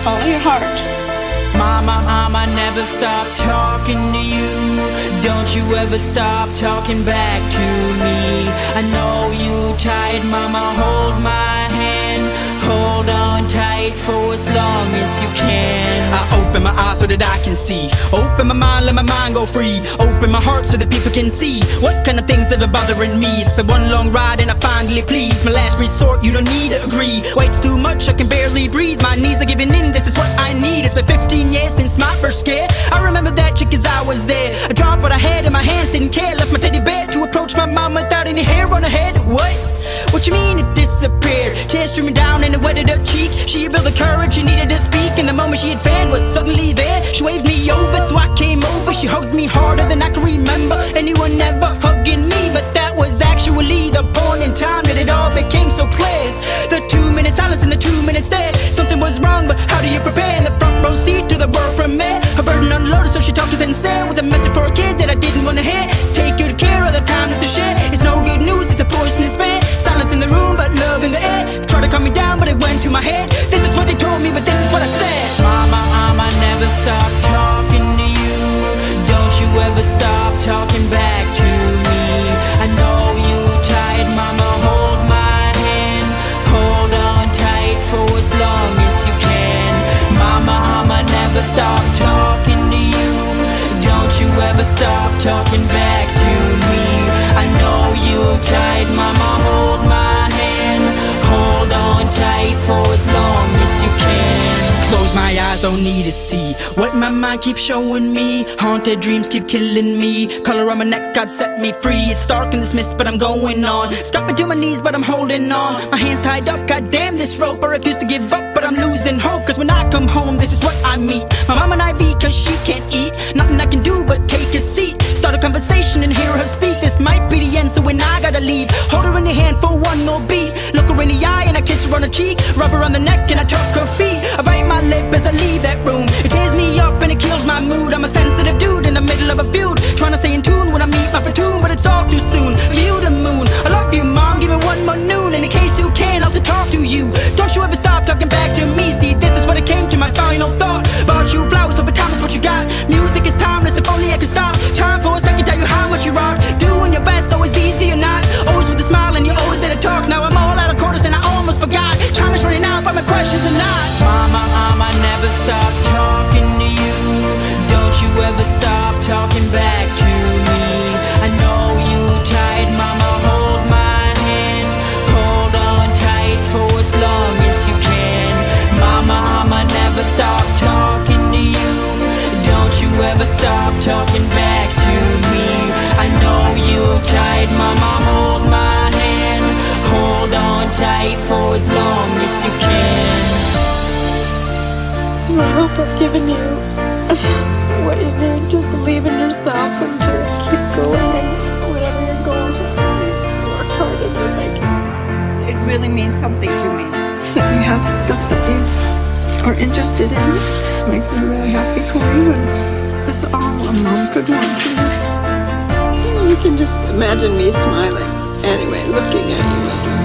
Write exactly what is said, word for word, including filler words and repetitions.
Follow your heart. Mama, I'ma never stop talking to you. Don't you ever stop talking back to me. I know you tired, mama, hold my hand. Hold on tight for as long as you can. I open my eyes so that I can see. Open my mind, let my mind go free. Open my heart so that people can see what kind of things have been bothering me. It's been one long ride and I finally please. My last resort, you don't need to agree. Weight's too much, I can barely breathe. My knees are giving in, this is what I need. It's been fifteen years since my first scare. I remember that chick as I was there. I dropped what I had in my hands, didn't care. Left my teddy bear to approach my mom without any hair on her head. What? What you mean it disappeared? Tears streaming down and it wetted her cheek. She built the courage she needed to speak, and the moment she had fed was suddenly there. She waved me over, so I came over. She hugged me harder than I can remember anyone ever hugging me. But that was actually the point in time that it all became so clear. The two minute silence and the two minute stare. Something was wrong, but how do you prepare? In the front row seat to the world premiere. Her burden unloaded, so she talked to sincere with a message for a kid that I didn't want to hear. Take good care of the time to share. It's no good news, it's a poisonous bear. Silence in the room, but love in the air. Try to calm me down, but it went to my head. This is what they told me, but this is what I said. Mama, I'ma never stop talking to you. Don't you ever stop talking back to me. I know you tired, mama, hold my hand. Hold on tight for as long as you can. Mama, I'ma never stop talking to you. Don't you ever stop talking back to me. I know you tired, mama, hold my hand. Hold on tight for as long as you can. Close my eyes, don't need to see what my mind keeps showing me. Haunted dreams keep killing me. Color on my neck, God set me free. It's dark in this mist, but I'm going on. Scrapping to my knees, but I'm holding on. My hands tied up, goddamn this rope. I refuse to give up, but I'm losing hope. Cause when I come home, this is what I meet. My mom and I V, cause she can't eat. Nothing I can do but take a seat. Start a conversation and hear her speak. This might be the end, so when I gotta leave, hold her in your hand for one more beat. Look her in the eye and I kiss her on the cheek. Rub her on the neck and I tuck her feet. I bite my lip as I leave that room. It tears me up and it kills my mood. I'm a sensitive dude in the middle of a feud, trying to stay in tune when I meet my platoon, but it's all too soon. View the moon. I love you, mom, give me one more noon. And in case you can, I'll still talk to you. Don't you ever stop talking back to me. See, this is what it came to, my final thought. Bought you flowers, so but time is what you got. Music is timeless, if only I could stop time for a second, tell you how much you rock. Doing your best, always easy or not. Always with a smile and you always there to talk. Now I'm all out of quarters and I almost forgot. Time is running out, but my questions are not. Mama, I'ma never stop talking to you. Don't you ever stop talking back to me. I know you tired, mama, hold my hand. Hold on tight for as long as you can. Mama, I'ma never stop talking to you. Don't you ever stop talking back to me. I know you tired, mama, hold my hand. Hold on tight for as long as you can. I hope I've given you what you need to believe in yourself and to keep going and whatever your goals are, work hard and you'll make it. It really means something to me that you have stuff that you are interested in. It makes me really happy for you, and that's all a mom could want for you. You can just imagine me smiling anyway, looking at you.